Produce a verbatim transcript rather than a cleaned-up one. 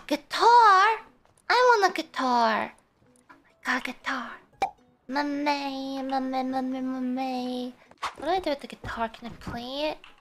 guitar? I want a guitar. I got a guitar. Mame, mame, mame, mame. What do I do with the guitar? Can I play it?